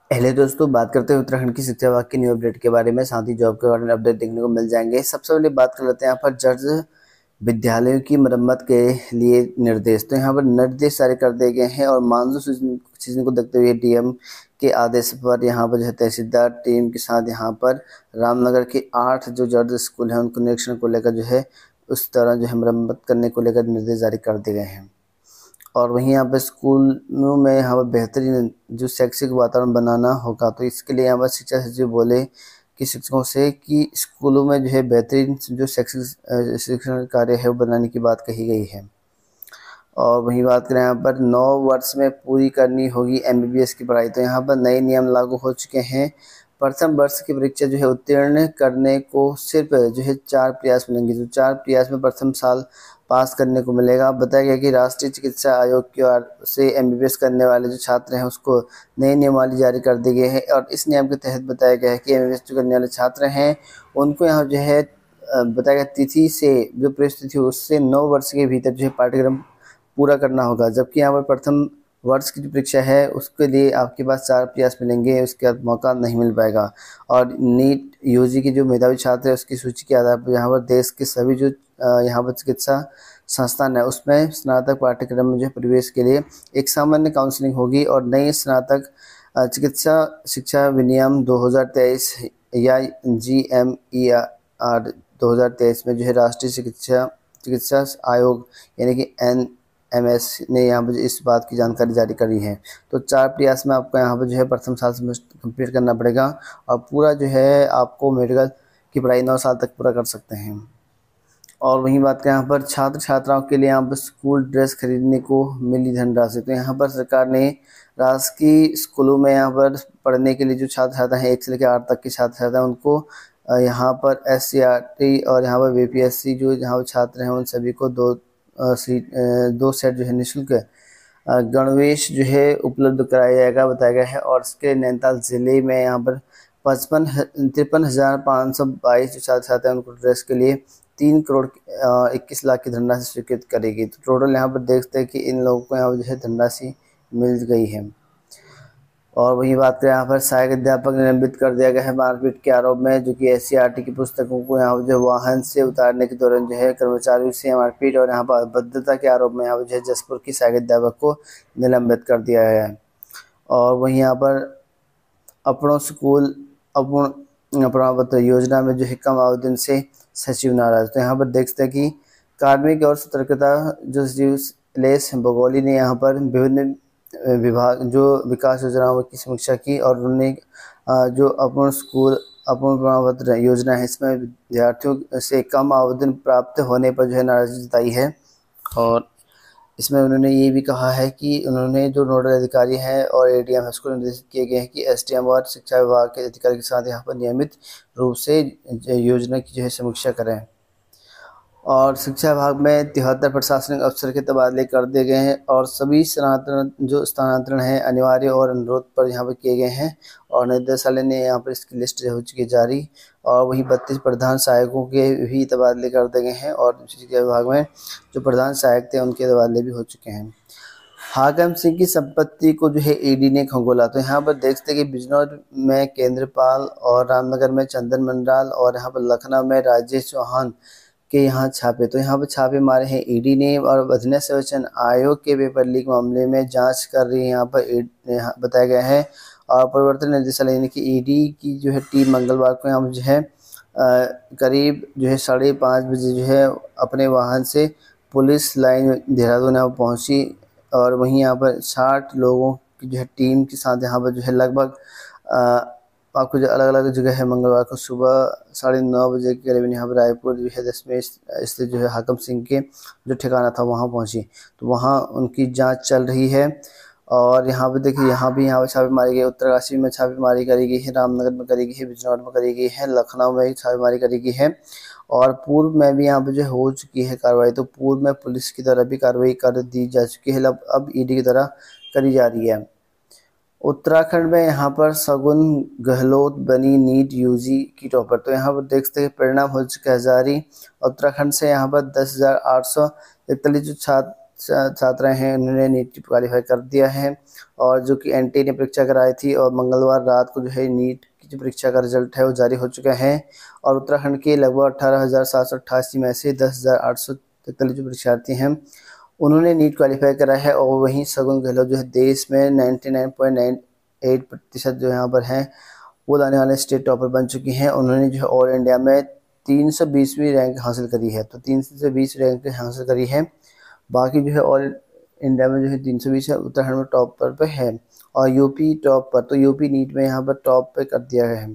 पहले दोस्तों बात करते हैं उत्तराखंड की शिक्षा विभाग की न्यू अपडेट के बारे में, साथ ही जॉब के बारे में अपडेट देखने को मिल जाएंगे। सबसे पहले बात कर लेते हैं यहाँ पर जर्ज विद्यालयों की मरम्मत के लिए निर्देश। तो यहाँ पर निर्देश जारी कर दिए गए हैं और मानसून सीजन को देखते हुए डीएम के आदेश पर यहाँ पर जो है तहसीलदार टीम के साथ यहाँ पर रामनगर के 8 जो जर्ज स्कूल हैं उनको निरीक्षण को लेकर जो है उस तरह जो है मरम्मत करने को लेकर निर्देश जारी कर दिए गए हैं। और वहीं यहाँ पे स्कूलों में यहाँ पर बेहतरीन जो शैक्षिक वातावरण बनाना होगा, तो इसके लिए यहाँ पर शिक्षा सचिव बोले कि शिक्षकों से कि स्कूलों में जो है बेहतरीन जो शैक्षिक शिक्षण कार्य है वो बनाने की बात कही गई है। और वहीं बात करें यहाँ पर 9 वर्ष में पूरी करनी होगी एमबीबीएस की पढ़ाई, तो यहाँ पर नए नियम लागू हो चुके हैं। प्रथम वर्ष की परीक्षा जो है उत्तीर्ण करने को सिर्फ जो है 4 प्रयास मिलेंगे, जो 4 प्रयास में प्रथम साल पास करने को मिलेगा। बताया गया कि राष्ट्रीय चिकित्सा आयोग की ओर से एमबीबीएस करने वाले जो छात्र हैं उसको नई नियमावली जारी कर दी गई है और इस नियम के तहत बताया गया है कि एमबीबीएस जो करने वाले छात्र हैं उनको यहाँ जो है बताया गया तिथि से जो परिस्थिति उससे 9 वर्ष के भीतर जो है पाठ्यक्रम पूरा करना होगा। जबकि यहाँ पर प्रथम वर्ष की जो परीक्षा है उसके लिए आपके पास 4 प्रयास मिलेंगे, उसके बाद मौका नहीं मिल पाएगा। और नीट यूजी की जो मेधावी छात्र है उसकी सूची के आधार पर यहाँ पर देश के सभी जो यहाँ पर चिकित्सा संस्थान है उसमें स्नातक पाठ्यक्रम में जो प्रवेश के लिए एक सामान्य काउंसलिंग होगी और नई स्नातक चिकित्सा शिक्षा विनियम 2023 या GMER 2023 में जो है राष्ट्रीय चिकित्सा आयोग यानी कि NMS ने यहाँ पर इस बात की जानकारी जारी करी है। तो 4 प्रयास में आपको यहाँ पर जो है प्रथम साल सेमेस्टर कंप्लीट करना पड़ेगा और पूरा जो है आपको मेडिकल की पढ़ाई 9 साल तक पूरा कर सकते हैं। और वहीं बात करें यहाँ पर छात्र छात्राओं के लिए यहाँ पर स्कूल ड्रेस खरीदने को मिली धनराशि, तो यहाँ पर सरकार ने राजकीय स्कूलों में यहाँ पर पढ़ने के लिए जो छात्र छात्रा हैं 1 से लेकर 8 तक के छात्र छात्रा हैं उनको यहाँ पर SCRT और यहाँ पर BPSC जो यहाँ पर छात्र हैं उन सभी को 2 सेट जो है निःशुल्क गणवेश जो है उपलब्ध कराया जाएगा बताया गया है। और इसके नैनीताल जिले में यहाँ पर 53,522 जो छात्र छात्रा हैं उनको ड्रेस के लिए 3 करोड़ 21 लाख की धनराशि स्वीकृत करेगी। तो टोटल यहाँ पर देखते हैं कि इन लोगों को यहाँ पर जो है धनराशि मिल गई है। और वही बात करें यहाँ पर सहायक अध्यापक निलंबित कर दिया गया है मारपीट के आरोप में, जो कि SCRT की पुस्तकों को यहाँ जो वाहन से उतारने के दौरान जो है कर्मचारियों से मारपीट और यहाँ पर अभद्रता के आरोप में यहाँ पर जो है जसपुर की सहायक अध्यापक को निलंबित कर दिया गया है। और वहीं यहाँ पर अपनों स्कूल अपूर्ण प्रमाण पत्र योजना में जो है कम आवेदन से सचिव नाराज, तो यहाँ पर देखते हैं कि कार्मिक और सतर्कता जो सचिव लेस बगोली ने यहाँ पर विभिन्न विभाग जो विकास योजनाओं की समीक्षा की और उन्होंने जो अपूर्ण स्कूल अपूर्ण प्रमाण पत्र योजना है इसमें विद्यार्थियों से कम आवेदन प्राप्त होने पर जो है नाराजगी जताई है। और इसमें उन्होंने ये भी कहा है कि उन्होंने जो नोडल अधिकारी हैं और ADM है उसको निर्देशित किए गए हैं कि SDM और शिक्षा विभाग के अधिकारी के साथ यहाँ पर नियमित रूप से योजना की जो है समीक्षा करें। और शिक्षा विभाग में 73 प्रशासनिक अफसर के तबादले कर दिए गए हैं और सभी स्थानांतरण है अनिवार्य और अनुरोध पर यहाँ पर किए गए हैं और निदेशालय ने यहाँ पर इसकी लिस्ट हो चुकी है जारी। और वहीं 32 प्रधान सहायकों के भी तबादले कर दिए गए हैं और शिक्षा विभाग में जो प्रधान सहायक थे उनके तबादले भी हो चुके हैं। हाकम सिंह की संपत्ति को जो है ED ने खंगोला, तो यहाँ पर देखते हैं कि बिजनौर में केंद्रपाल और रामनगर में चंदन मंडाल और यहाँ पर लखनऊ में राजेश चौहान के यहाँ छापे। तो यहाँ पर छापे मारे हैं ED ने और अधीनस्थ सेवचन आयोग के पेपर लीक मामले में जांच कर रही है यहाँ पर यहाँ बताया गया है। और प्रवर्तन निदेशालय यानी कि ED की जो है टीम मंगलवार को यहाँ पर जो है करीब जो है 5:30 बजे जो है अपने वाहन से पुलिस लाइन देहरादून यहाँ पहुँची और वहीं यहाँ पर 60 लोगों की जो है टीम के साथ यहाँ पर जो है लगभग आपको जो अलग अलग जगह है मंगलवार को सुबह 9:30 बजे के करीब यहाँ पर रायपुर जो है दसवें स्थित जो है हाकम सिंह के जो ठिकाना था वहाँ पहुँची, तो वहाँ उनकी जांच चल रही है। और यहाँ पे देखिए यहाँ पर छापेमारी गई, उत्तरकाशी में छापेमारी करी गई है, रामनगर में करी गई है, बिजनौर में करी गई है, लखनऊ में भी छापेमारी करी गई है और पूर्व में भी यहाँ पर जो हो चुकी है कार्रवाई। तो पूर्व में पुलिस की तरफ भी कार्रवाई कर दी जा चुकी है, अब ED की तरह करी जा रही है। उत्तराखंड में यहाँ पर सगुन गहलोत बनी नीट यूजी की टॉपर, तो यहाँ पर देखते हैं परिणाम हो चुका है जारी। उत्तराखंड से यहाँ पर 10,841 जो छात्र हैं उन्होंने नीट क्वालिफाई कर दिया है, और जो कि एनटीए ने परीक्षा कराई थी, और मंगलवार रात को जो है नीट की जो परीक्षा का रिजल्ट है वो जारी हो चुका है। और उत्तराखंड के लगभग 18,788 में से 10,843 जो परीक्षार्थी हैं उन्होंने नीट क्वालिफाई करा है। और वहीं शगुन गहलोत जो है देश में 99.98% जो यहाँ पर हैं वो लाने वाले स्टेट टॉपर बन चुकी हैं। उन्होंने जो है ऑल इंडिया में 320वीं रैंक हासिल करी है, तो 320 रैंक हासिल करी है। बाकी जो है ऑल इंडिया में जो है 320 है, उत्तराखंड में टॉप पर है, और यूपी टॉप पर, तो यूपी नीट में यहाँ पर टॉप पे कर दिया गया है।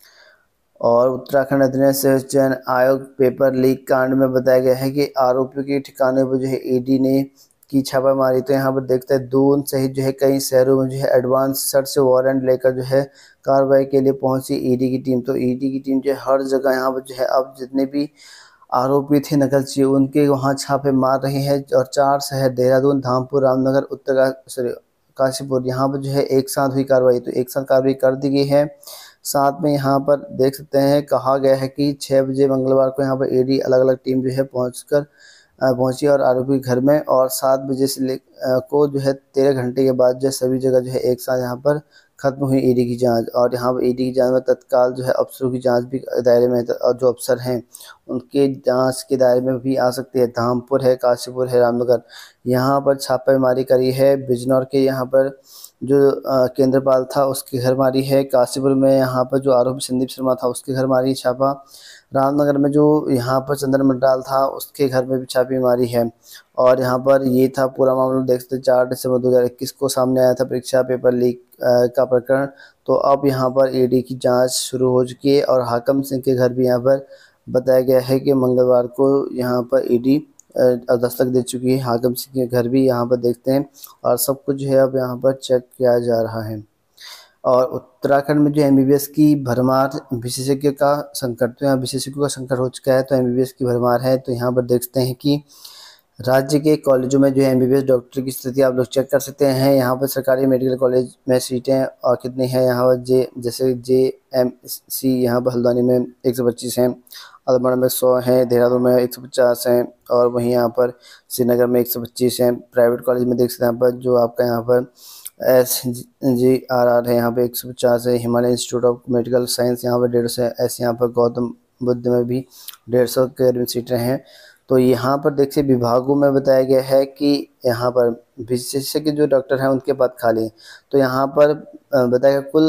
और उत्तराखंड अधीनस्थ चयन आयोग पेपर लीक कांड में बताया गया है कि आरोपियों के ठिकाने पर जो है ईडी ने की छापामारी। तो यहाँ पर देखते हैं दून सहित जो है कई शहरों में जो है एडवांस सर्च वारंट लेकर जो है कार्रवाई के लिए पहुंची ईडी की टीम। तो ईडी की टीम जो है हर जगह यहाँ पर जो है अब जितने भी आरोपी थे नकलची उनके वहाँ छापे मार रहे हैं। और 4 शहर देहरादून, धामपुर, रामनगर, काशीपुर यहाँ पर जो है एक साथ हुई कार्रवाई, तो एक साथ कार्रवाई कर दी गई है। साथ में यहाँ पर देख सकते हैं कहा गया है कि 6 बजे मंगलवार को यहाँ पर ईडी अलग अलग टीम जो है पहुंची और आरोपी के घर में, और 7 बजे से को जो है 13 घंटे के बाद जो सभी जगह जो है एक साथ यहाँ पर खत्म हुई ईडी की जांच। और यहाँ पर ईडी की जांच में तत्काल जो है अफसरों की जांच भी दायरे में, और जो अफसर हैं उनके जांच के दायरे में भी आ सकती है। धामपुर है, काशीपुर है, रामनगर, यहाँ पर छापेमारी करी है। बिजनौर के यहाँ पर जो केंद्रपाल था उसके घर मारी है। काशीपुर में यहाँ पर जो आरोपी संदीप शर्मा था उसके घर मारी छापा। रामनगर में जो यहाँ पर चंद्र मंडाल था उसके घर में भी छापी मारी है। और यहाँ पर ये था पूरा मामला, देख सकते 4 दिसंबर 2021 को सामने आया था परीक्षा पेपर लीक का प्रकरण। तो अब यहाँ पर ईडी की जांच शुरू हो चुकी है, और हाकम सिंह के घर भी यहाँ पर बताया गया है कि मंगलवार को यहाँ पर ईडी दस्तक दे चुकी है। हाकम सिंह के घर भी यहाँ पर देखते हैं, और सब कुछ जो है अब यहाँ पर चेक किया जा रहा है। और उत्तराखंड में जो एमबीबीएस की भरमार, विशेषज्ञ का संकट, तो यहाँ विशेषज्ञों का संकट हो चुका है, तो एमबीबीएस की भरमार है। तो यहाँ पर देखते हैं कि राज्य के कॉलेजों में जो है एमबीबीएस डॉक्टर की स्थिति आप लोग चेक कर सकते हैं। यहाँ पर सरकारी मेडिकल कॉलेज में सीटें और कितनी हैं, यहाँ पर जैसे JMC यहाँ पर हल्द्वानी में 125 हैं, अल्मोड़ा में 100 हैं, देहरादून में 150 हैं, और वहीं यहाँ पर श्रीनगर में 125 हैं। प्राइवेट कॉलेज में देख सकते हैं यहाँ पर जो आपका यहाँ पर SGRR है, यहाँ पे 150 है। Himalaya institute of medical science यहाँ पर 150 है। ऐसे यहाँ पर गौतम बुद्ध में भी 150 के करीब सीटें हैं। तो यहाँ पर देखिए विभागों में बताया गया है कि यहाँ पर विशेषज्ञ जो डॉक्टर हैं उनके पद खाली हैं। तो यहाँ पर बताया कुल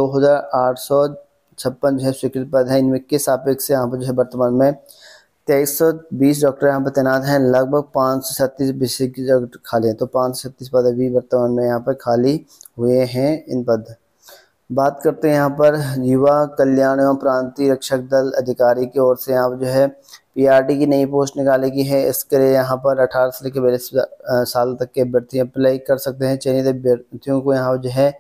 2,856 जो है स्वीकृत पद हैं। इनमें के सापेक्ष से यहाँ पर जो है वर्तमान में 2320 डॉक्टर यहाँ पर तैनात हैं। लगभग 537 विशेषज्ञ डॉक्टर खाली हैं। तो 537 पद अभी वर्तमान में यहाँ पर खाली हुए हैं इन पद। बात करते हैं यहाँ पर युवा कल्याण एवं प्रांतीय रक्षक दल अधिकारी की ओर से यहाँ पर जो है PRT की नई पोस्ट निकाली गई है। इसके लिए यहाँ पर 18 से लेकर 42 साल तक के अभ्यर्थी अप्लाई कर सकते हैं। चयनित अभ्यर्थियों को यहाँ जो है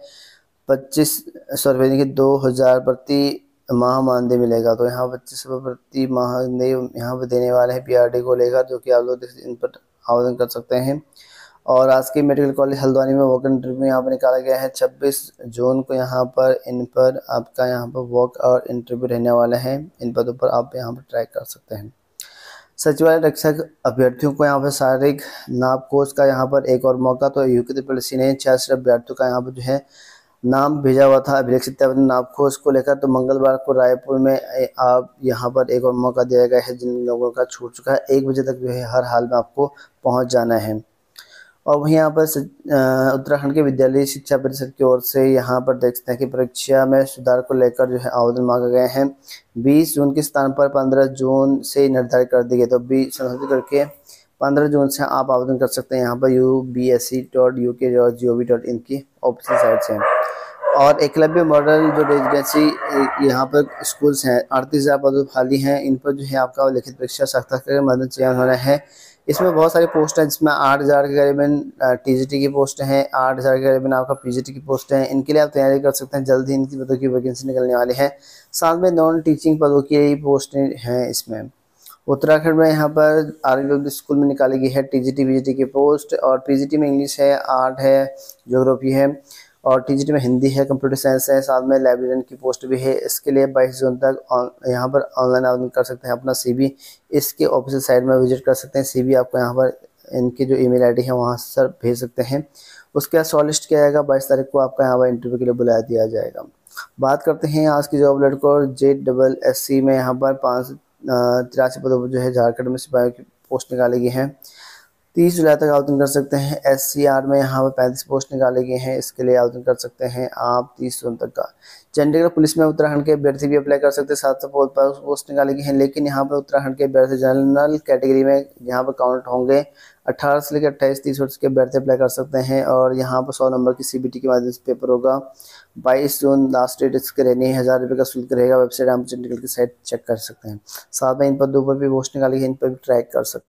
2500 रुपये की 2000 प्रति माह मानदेय मिलेगा। तो यहाँ 2500 प्रति मानदेय यहाँ पर देने वाले हैं PRT को लेकर, जो कि आप लोग इन पर आवेदन कर सकते हैं। और राजकीय मेडिकल कॉलेज हल्द्वानी में वॉक इंटरव्यू यहाँ पर निकाला गया है 26 जून को। यहाँ पर इन पर आपका यहाँ पर वॉक और इंटरव्यू रहने वाले हैं। इन पदों पर आप यहाँ पर ट्राई कर सकते हैं। सचिवालय रक्षक अभ्यर्थियों को यहाँ पर शारीरिक नाप कोर्स का यहाँ पर एक और मौका। तो UPSC ने 66 अभ्यर्थियों का यहाँ पर जो है नाम भेजा हुआ था अभिलेख सत्यापन नाप कोर्स को लेकर। तो मंगलवार को रायपुर में आप यहाँ पर एक और मौका दिया गया है। जिन लोगों का छूट चुका है 1 बजे तक जो है हर हाल में आपको पहुँच जाना है। और वहीं यहाँ पर उत्तराखंड के विद्यालय शिक्षा परिषद की ओर से यहाँ पर देख सकते हैं कि परीक्षा में सुधार को लेकर जो है आवेदन मांगे गए हैं। 20 जून के स्थान पर 15 जून से निर्धारित कर दी गई। तो 20 संशोधित करके 15 जून से आप आवेदन कर सकते हैं यहाँ पर ubsc.uk.gov.in की ऑफिशियल साइट से। और एकलव्य मॉडल जो रेजिडेंसी यहाँ पर स्कूल्स हैं 38,000 पद खाली हैं। इन पर जो है आपका लिखित परीक्षा साक्षात्कार के माध्यम से चयन होना है। इसमें बहुत सारी पोस्ट हैं, जिसमें 8,000 के करीबन TGT की पोस्ट हैं, 8,000 के करीबन आपका PGT की पोस्ट हैं। इनके लिए आप तैयारी कर सकते हैं। जल्द ही इनकी पदों की वैकेंसी निकलने वाली है। साथ में नॉन टीचिंग पदों की पोस्टें हैं इसमें। उत्तराखंड में यहाँ पर आर्मी स्कूल में निकाली गई है TGT PGT की पोस्ट। और PGT में इंग्लिश है, आर्ट है, ज्योग्राफी है, और TGT में हिंदी है, कंप्यूटर साइंस है। साथ में लाइब्रेरियन की पोस्ट भी है। इसके लिए 22 जून तक यहाँ पर ऑनलाइन आवेदन कर सकते हैं। अपना CV इसके ऑफिशियल साइट में विजिट कर सकते हैं। CV आपको यहाँ पर इनकी जो ईमेल आईडी है वहाँ से सर भेज सकते हैं। उसके बाद शॉर्ट लिस्ट किया जाएगा, 22 तारीख को आपका यहाँ पर इंटरव्यू के लिए बुलाया दिया जाएगा। बात करते हैं आज की जॉब अलर्ट को। JSSC में यहाँ पर 583 पदों पर जो है झारखंड में सिपाही की पोस्ट निकाली गई हैं। 30 जुलाई तक आवेदन कर सकते हैं। SCR में यहाँ पर 35 पोस्ट निकाले गए हैं, इसके लिए आवेदन कर सकते हैं आप 30 जून तक का। चंडीगढ़ पुलिस में उत्तराखंड के अभ्यर्थी भी अप्लाई कर सकते हैं। 700 पोस्ट निकाले गए हैं, लेकिन यहाँ पर उत्तराखंड के अभ्यर्थी जनरल कैटेगरी में यहाँ पर काउंट होंगे। 18 से लेकर 28-30 वर्ष के अभ्यर्थी अप्लाई कर सकते हैं और यहाँ पर 100 नंबर की CBT के माध्यम से पेपर होगा। 22 जून लास्ट डेट इसके रहनी है। 1000 रुपये का शुल्क रहेगा। वेबसाइट आप चंडीगढ़ की साइट चेक कर सकते हैं। साथ में इन पदों पर भी पोस्ट निकाली है, इन पर भी ट्रैक कर सकते हैं।